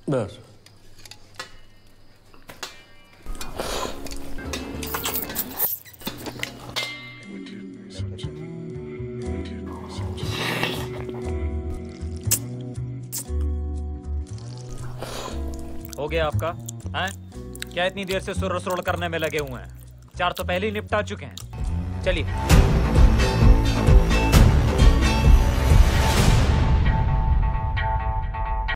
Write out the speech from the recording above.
बस हो गया आपका? हैं? क्या इतनी देर से सुर करने में लगे हुए हैं? 4 तो पहले ही निपटा चुके हैं। चलिए।